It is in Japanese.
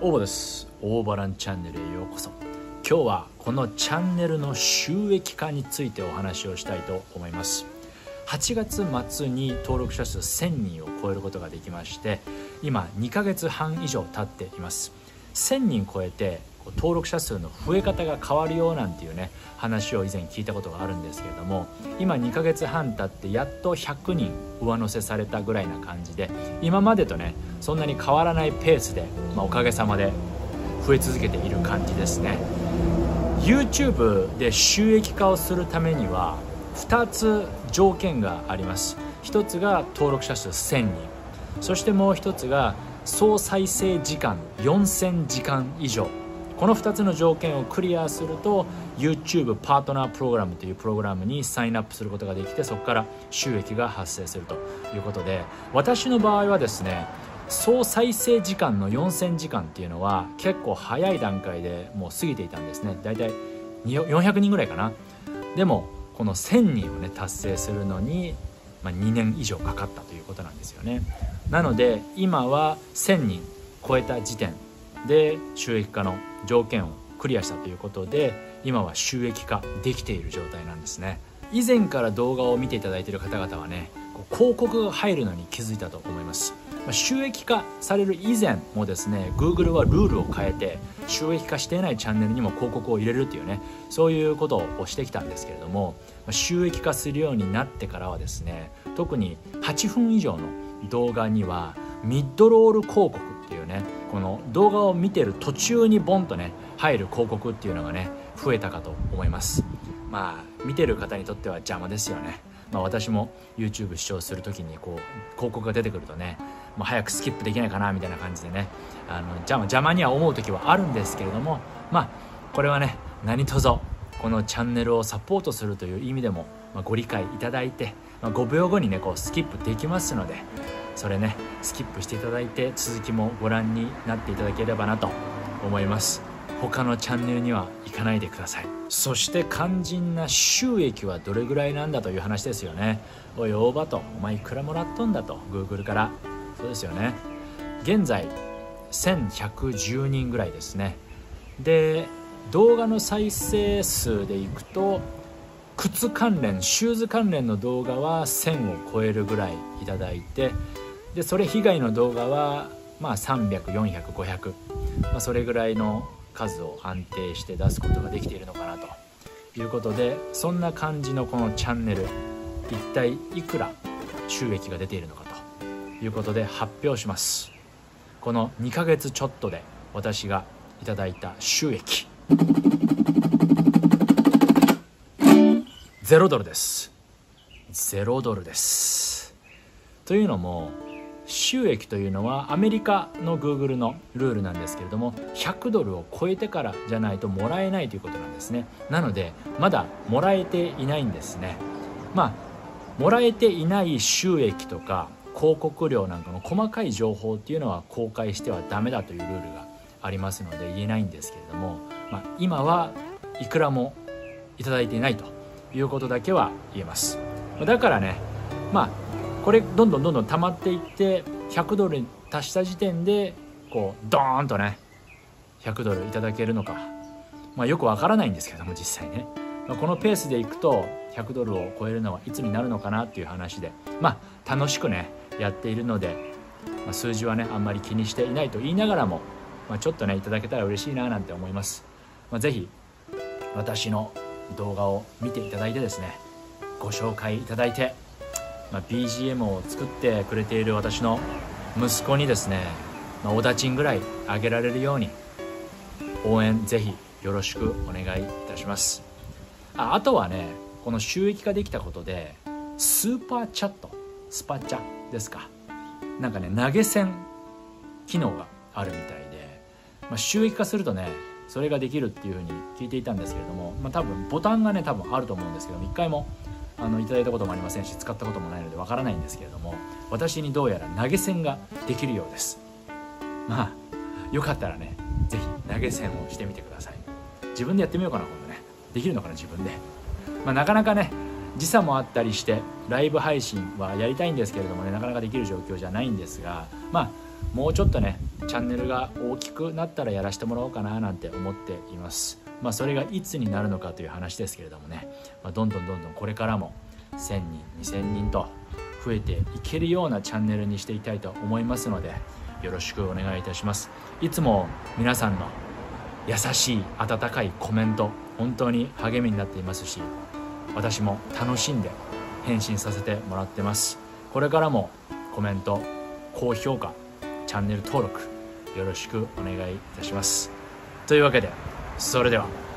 大場です。大場ランチャンネルへようこそ。今日はこのチャンネルの収益化についてお話をしたいと思います。8月末に登録者数1000人を超えることができまして、今2ヶ月半以上経っています。1000人超えて登録者数の増え方が変わるよなんていうね話を以前聞いたことがあるんですけれども、今2ヶ月半経ってやっと100人上乗せされたぐらいな感じで、今までとねそんなに変わらないペースで、おかげさまで増え続けている感じですね。 YouTube で収益化をするためには2つ条件があります。1つが登録者数1000人、そしてもう1つが総再生時間4000時間以上。この2つの条件をクリアすると YouTube パートナープログラムというプログラムにサインアップすることができて、そこから収益が発生するということで、私の場合はですね、総再生時間の4000時間っていうのは結構早い段階でもう過ぎていたんですね。だいたい400人ぐらいかな。でもこの1000人をね達成するのに、2年以上かかったということなんですよね。なので今は1000人超えた時点で収益化の条件をクリアしたということで、今は収益化できている状態なんですね。以前から動画を見ていただいている方々はね、広告が入るのに気づいたと思います。収益化される以前もですね、 Google はルールを変えて収益化していないチャンネルにも広告を入れるっていうね、そういうことをしてきたんですけれども、収益化するようになってからはですね、特に8分以上の動画にはミッドロール広告っていうね、この動画を見てる途中にボンとね入る広告っていうのがね増えたかと思います。見てる方にとっては邪魔ですよね。私も YouTube 視聴するときに広告が出てくるとね、早くスキップできないかなみたいな感じでね、邪魔には思う時はあるんですけれども、これはね何卒このチャンネルをサポートするという意味でも、ご理解いただいて、5秒後にねスキップできますので、それねスキップしていただいて続きもご覧になっていただければなと思います。他のチャンネルには行かないでください。そして肝心な収益はどれぐらいなんだという話ですよね。おい大場と、お前いくらもらっとんだと Google から。そうですよね。現在1110人ぐらいですね。で動画の再生数でいくと、靴関連シューズ関連の動画は1000を超えるぐらいいただいて、でそれ以外の動画は300、400、500、それぐらいの数を安定して出すことができているのかなということで、そんな感じのこのチャンネル、一体いくら収益が出ているのかということで発表します。この2ヶ月ちょっとで私がいただいた収益$0です。$0です。というのも収益というのはアメリカの Google のルールなんですけれども、$100を超えてからじゃないともらえないということなんですね。なのでまだもらえていないんですね。もらえていない収益とか広告料なんかの細かい情報っていうのは公開してはダメだというルールがありますので言えないんですけれども、今はいくらもいただいていないということだけは言えます。だからね、これどんどん溜まっていって$100に達した時点でドーンとね$100いただけるのか、よくわからないんですけども、実際ね、このペースでいくと$100を超えるのはいつになるのかなっていう話で、楽しくねやっているので、数字はねあんまり気にしていないと言いながらも、ちょっとねいただけたら嬉しいななんて思います。ぜひ私の動画を見ていただいてですね、ご紹介いただいて、BGM を作ってくれている私の息子にですね、おだちんぐらいあげられるように応援ぜひよろしくお願いいたします。あとはね、この収益化できたことでスーパーチャット、スパチャですか、投げ銭機能があるみたいで、収益化するとねそれができるっていうふうに聞いていたんですけれども、多分ボタンがね多分あると思うんですけど、一回もいただいたこともありませんし、使ったこともないのでわからないんですけれども、私にどうやら投げ銭ができるようです。よかったらねぜひ投げ銭をしてみてください。自分でやってみようかな、今度ね。できるのかな自分で。なかなかね時差もあったりしてライブ配信はやりたいんですけれどもね、なかなかできる状況じゃないんですが、 もうちょっとねチャンネルが大きくなったらやらせてもらおうかななんて思っています。それがいつになるのかという話ですけれどもね、どんどんこれからも1000人2000人と増えていけるようなチャンネルにしていきたいと思いますので、よろしくお願いいたします。いつも皆さんの優しい温かいコメント本当に励みになっていますし、私も楽しんで返信させてもらってます。これからもコメント、高評価、チャンネル登録よろしくお願いいたします。というわけで、それでは。